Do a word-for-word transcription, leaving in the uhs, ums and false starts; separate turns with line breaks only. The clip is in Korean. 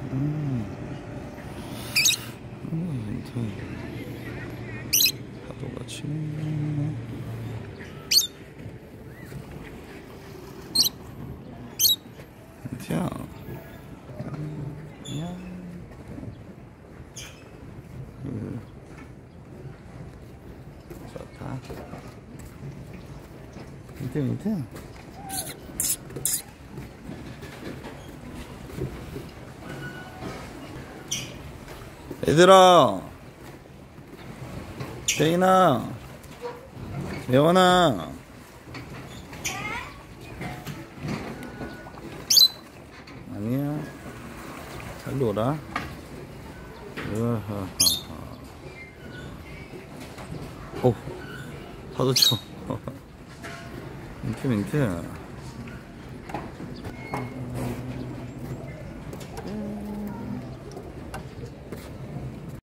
음, 음, 파도가 치네. 자, 야, 음, 좋다. 밑에 밑에. 얘들아, 제인아, 예원아, 아니야, 잘 놀아. 으하하하. 오, 파도 쳐. 민트 민트.